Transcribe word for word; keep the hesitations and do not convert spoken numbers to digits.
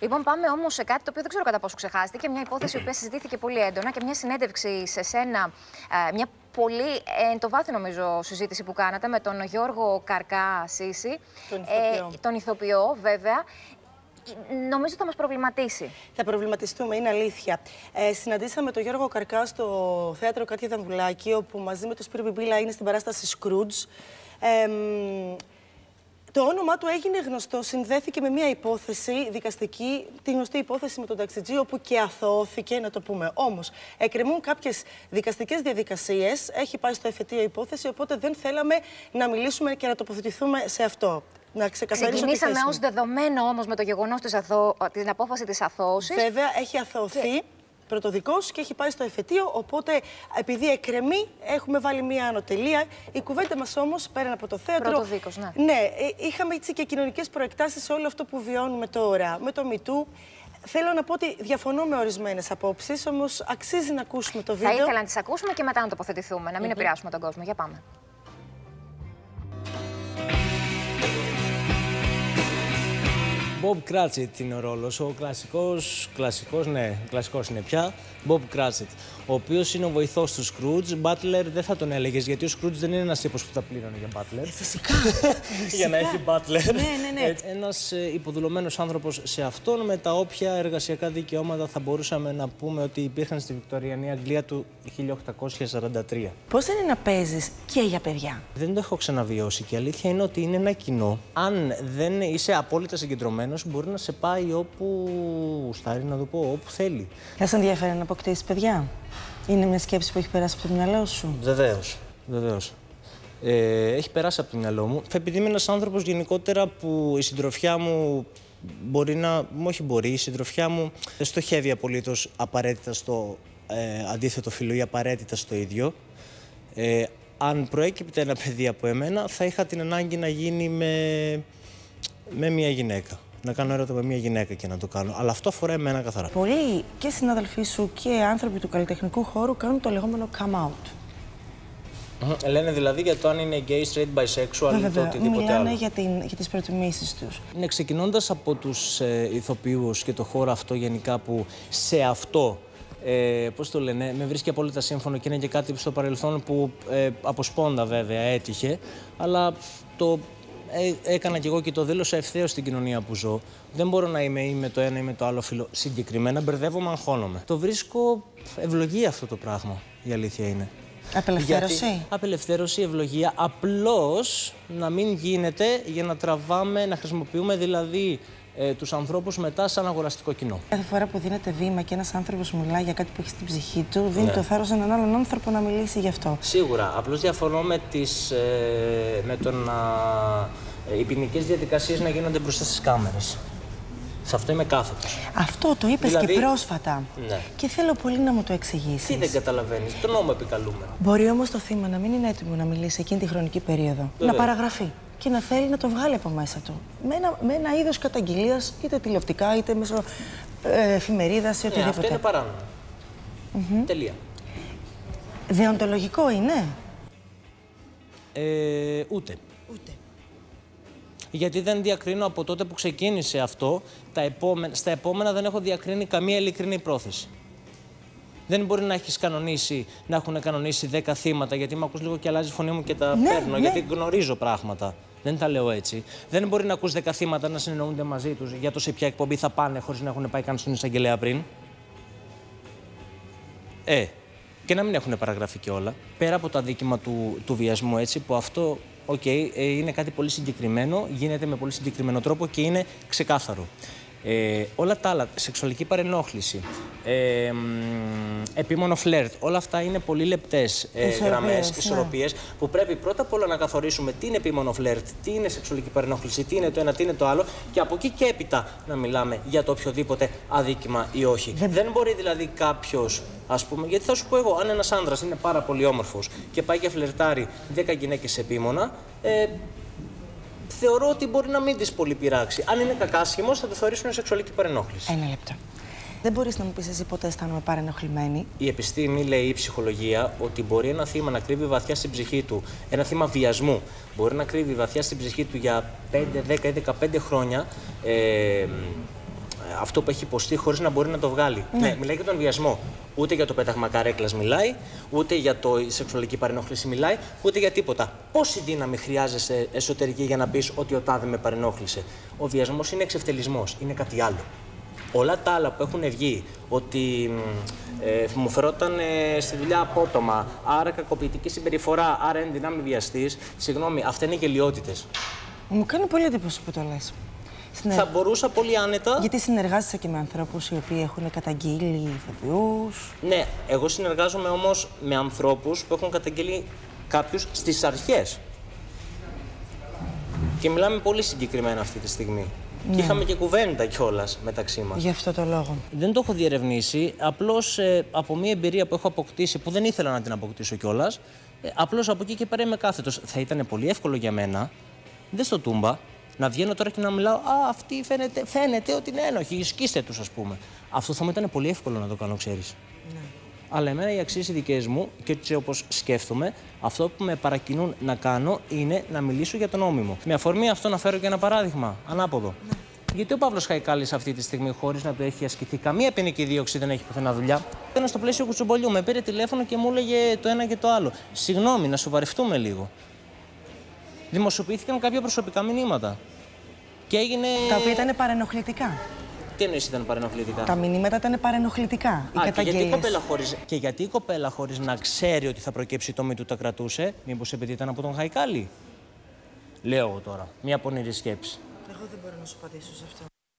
Λοιπόν, πάμε όμως σε κάτι το οποίο δεν ξέρω κατά πόσο ξεχάστηκε. Μια υπόθεση που συζητήθηκε πολύ έντονα και μια συνέντευξη σε σένα, μια πολύ εν το βάθη νομίζω συζήτηση που κάνατε με τον Γιώργο Καρκά Σύση, τον ηθοποιό. Ε, τον ηθοποιό βέβαια. Νομίζω θα μας προβληματίσει. Θα προβληματιστούμε, είναι αλήθεια. Ε, συναντήσαμε τον Γιώργο Καρκά στο θέατρο Κάτια Δανδουλάκη, όπου μαζί με τον Σπύρο Μπιμπίλα είναι στην παράσταση Scrooge. Ε, το όνομά του έγινε γνωστό, συνδέθηκε με μια υπόθεση δικαστική, τη γνωστή υπόθεση με τον ταξιτζή, όπου και αθωώθηκε, να το πούμε. Όμως, εκκρεμούν κάποιες δικαστικές διαδικασίες, έχει πάει στο εφετείο υπόθεση, οπότε δεν θέλαμε να μιλήσουμε και να τοποθετηθούμε σε αυτό. Να ξεκαθαρίσω τη θέση μου. Ξεκινήσαμε ως δεδομένο όμως με το γεγονός της αθω... την απόφαση της αθώωσης. Βέβαια, έχει αθωωθεί και... πρωτοδικός και έχει πάει στο εφετείο, οπότε επειδή εκκρεμεί, έχουμε βάλει μία ανωτελεία. Η κουβέντα μας όμως, πέραν από το θέατρο... Πρωτοδίκος, ναι. Ναι, είχαμε έτσι και κοινωνικές προεκτάσεις σε όλο αυτό που βιώνουμε τώρα, με το MeToo. Θέλω να πω ότι διαφωνώ με ορισμένες απόψεις, όμως αξίζει να ακούσουμε το βίντεο. Θα ήθελα να τις ακούσουμε και μετά να τοποθετηθούμε, να μην mm-hmm. επηρεάσουμε τον κόσμο. Για πάμε. Bob Cratchit είναι ο ρόλος, ο κλασικός, κλασικός, ναι, κλασικός είναι πια, Bob Cratchit, ο οποίος είναι ο βοηθός του Scrooge. Butler δεν θα τον έλεγες, γιατί ο Scrooge δεν είναι ένας τύπος που θα πλήρωνε για Butler. Ε, φυσικά. Για να έχει Butler. Ναι, ναι, ναι. Ένας υποδουλωμένος άνθρωπος σε αυτόν, με τα όποια εργασιακά δικαιώματα θα μπορούσαμε να πούμε ότι υπήρχαν στη Βικτωριανή Αγγλία του χίλια οκτακόσια σαράντα τρία. Πώς είναι να παίζεις και για παιδιά? Δεν το έχω ξαναβιώσει και η αλήθεια είναι ότι είναι ένα κοινό. Αν δεν είσαι απόλυτα συγκεντρωμένος, μπορεί να σε πάει όπου γουστάρει, να το πω, όπου θέλει. Θα σε ενδιαφέρει να αποκτήσεις παιδιά? Είναι μια σκέψη που έχει περάσει από το μυαλό σου? Βεβαίως, βεβαίως. Ε, έχει περάσει από το μυαλό μου. Επειδή είμαι ένας άνθρωπος γενικότερα που η συντροφιά μου μπορεί να... Όχι μπορεί, η συντροφιά μου δεν στοχεύει απολύτως απαραίτητα στο ε, αντίθετο φύλο ή απαραίτητα στο ίδιο. Ε, αν προέκυπτε ένα παιδί από εμένα, θα είχα την ανάγκη να γίνει με, με μια γυναίκα. Να κάνω έρωτα με μια γυναίκα και να το κάνω. Αλλά αυτό αφορά εμένα καθαρά. Πολλοί και συναδελφοί σου και άνθρωποι του καλλιτεχνικού χώρου κάνουν το λεγόμενο come out. Mm-hmm. Λένε δηλαδή για το αν είναι gay, straight, bisexual ή το οτιδήποτε μιλάνε άλλο. για, την, για τις προτιμήσεις τους. Ναι, ξεκινώντας από τους ε, ηθοποιούς και το χώρο αυτό γενικά που σε αυτό, ε, πώς το λένε, με βρίσκει απόλυτα σύμφωνο και είναι και κάτι στο παρελθόν που ε, από σπόντα βέβαια έτυχε, αλλά το ε, έκανα κι εγώ και το δήλωσα ευθέως στην κοινωνία που ζω. Δεν μπορώ να είμαι ή με το ένα ή με το άλλο φύλο συγκεκριμένα, μπερδεύομαι, αγχώνομαι. Το βρίσκω ευλογία αυτό το πράγμα, η αλήθεια είναι. Απελευθέρωση. Γιατί, απελευθέρωση, ευλογία, απλώς να μην γίνεται για να τραβάμε, να χρησιμοποιούμε δηλαδή ε, τους ανθρώπους μετά σαν αγοραστικό κοινό. Κάθε φορά που δίνεται βήμα και ένας άνθρωπος μιλάει για κάτι που έχει στην ψυχή του, δίνει ναι. το θάρρος έναν άλλον άνθρωπο να μιλήσει γι' αυτό. Σίγουρα. Απλώς διαφωνώ με, τις, ε, με το να ε, οι ποινικές διαδικασίες να γίνονται μπροστά στις κάμερες. Σε αυτό είμαι κάθετος. Αυτό το είπες δηλαδή... και πρόσφατα. Ναι. Και θέλω πολύ να μου το εξηγήσεις. Τι δεν καταλαβαίνεις, τον νόμο επικαλούμε. Μπορεί όμως το θύμα να μην είναι έτοιμο να μιλήσει εκείνη τη χρονική περίοδο. Βέβαια. Να παραγραφεί και να θέλει να το βγάλει από μέσα του. Με ένα, με ένα είδος καταγγελίας, είτε τηλεοπτικά, είτε μέσω ε, εφημερίδας ή οτιδήποτε. Ναι, αυτό είναι παράνομο. Mm-hmm. Τελεία. Δεοντολογικό είναι? Ε, ούτε. Ούτε. Γιατί δεν διακρίνω από τότε που ξεκίνησε αυτό, τα επόμενα, στα επόμενα δεν έχω διακρίνει καμία ειλικρινή πρόθεση. Δεν μπορεί να έχεις κανονίσει, να έχουν κανονίσει δέκα θύματα, γιατί με ακούς λίγο και αλλάζει η φωνή μου και τα ναι, παίρνω, ναι. γιατί γνωρίζω πράγματα. Δεν τα λέω έτσι. Δεν μπορεί να ακούς δέκα θύματα να συνεννοούνται μαζί τους για το σε ποια εκπομπή θα πάνε χωρίς να έχουν πάει καν στον εισαγγελέα πριν. Ε, και να μην έχουν παραγραφεί και όλα. Πέρα από το αδίκημα του, του βιασμού, έτσι, που αυτό... Οκ, okay, ε, είναι κάτι πολύ συγκεκριμένο, γίνεται με πολύ συγκεκριμένο τρόπο και είναι ξεκάθαρο. Ε, όλα τα άλλα, σεξουαλική παρενόχληση, ε, επίμονο φλερτ, όλα αυτά είναι πολύ λεπτές ε, γραμμές, ναι. ισορροπίες, που πρέπει πρώτα απ' όλα να καθορίσουμε τι είναι επίμονο φλερτ, τι είναι σεξουαλική παρενόχληση, τι είναι το ένα, τι είναι το άλλο, και από εκεί και έπειτα να μιλάμε για το οποιοδήποτε αδίκημα ή όχι. Δεν, Δεν μπορεί δηλαδή κάποιος, ας πούμε, γιατί θα σου πω εγώ, αν ένας άνδρας είναι πάρα πολύ όμορφος και πάει και φλερτάρει δέκα γυναίκες επίμονα, ε, θεωρώ ότι μπορεί να μην τις πολύ πειράξει. Αν είναι κακάσχημος, θα το θεωρήσουν σεξουαλική παρενόχληση. Ένα λεπτό. Δεν μπορείς να μου πεις εσύ ποτέ αισθάνομαι παρενοχλημένη? Η επιστήμη λέει, η ψυχολογία, ότι μπορεί ένα θύμα να κρύβει βαθιά στην ψυχή του, ένα θύμα βιασμού, μπορεί να κρύβει βαθιά στην ψυχή του για πέντε, δέκα ή δεκαπέντε χρόνια ε, αυτό που έχει υποστεί χωρίς να μπορεί να το βγάλει. Ναι, ναι, μιλάει για τον βιασμό. Ούτε για το πέταγμα καρέκλας μιλάει, ούτε για το η σεξουαλική παρενόχληση μιλάει, ούτε για τίποτα. Πόση δύναμη χρειάζεσαι εσωτερική για να πεις ότι ο τάδε με παρενόχλησε? Ο βιασμός είναι εξευτελισμός, είναι κάτι άλλο. Όλα τα άλλα που έχουν βγει, ότι ε, μου φερόταν ε, στη δουλειά απότομα, άρα κακοποιητική συμπεριφορά, άρα εν δυνάμει βιαστής, συγγνώμη, αυτά είναι γελοιότητες. Μου κάνει πολύ εντύπωση που το λες. Συνε... Θα μπορούσα πολύ άνετα. Γιατί συνεργάζεσαι και με ανθρώπους οι οποίοι έχουν καταγγείλει ηθοποιούς. Ναι, εγώ συνεργάζομαι όμως με ανθρώπους που έχουν καταγγείλει κάποιους στις αρχές. Και μιλάμε πολύ συγκεκριμένα αυτή τη στιγμή. Ναι. Και είχαμε και κουβέντα κιόλας μεταξύ μας. Γι' αυτό το λόγο. Δεν το έχω διερευνήσει. Απλώς ε, από μια εμπειρία που έχω αποκτήσει, που δεν ήθελα να την αποκτήσω κιόλας, ε, απλώς από εκεί και πέρα είμαι κάθετος. Θα ήταν πολύ εύκολο για μένα, δεν στο τούμπα, να βγαίνω τώρα και να μιλάω. Α, αυτή φαίνεται, φαίνεται ότι είναι ένοχοι, σκίστε τους, ας πούμε. Αυτό θα μου ήταν πολύ εύκολο να το κάνω, ξέρεις. Ναι. Αλλά εμένα οι αξίες οι δικές μου και έτσι όπως σκέφτομαι, αυτό που με παρακινούν να κάνω είναι να μιλήσω για το νόμιμο. Με αφορμή αυτό να φέρω και ένα παράδειγμα, ανάποδο. Ναι. Γιατί ο Παύλος Χαϊκάλης αυτή τη στιγμή, χωρίς να του έχει ασκηθεί καμία ποινική δίωξη, δεν έχει πουθενά δουλειά. Ήταν στο πλαίσιο κουτσομπολιού, με πήρε τηλέφωνο και μου έλεγε το ένα και το άλλο. Συγγνώμη, να σοβαρευτούμε λίγο. Δημοσιοποιήθηκαν κάποια προσωπικά μηνύματα. Και έγινε... Τα οποία ήταν παρενοχλητικά. Τι εννοείς ήταν παρενοχλητικά? Τα μηνύματα ήταν παρενοχλητικά. Α, οι και, γιατί η κοπέλα χωρίς... και γιατί η κοπέλα χωρίς να ξέρει ότι θα προκύψει το μύτου τα κρατούσε, μήπως επειδή ήταν από τον Χαϊκάλη? Λέω εγώ τώρα. Μια πονηρή σκέψη. Εγώ δεν μπορώ να σου απαντήσω σε αυτό.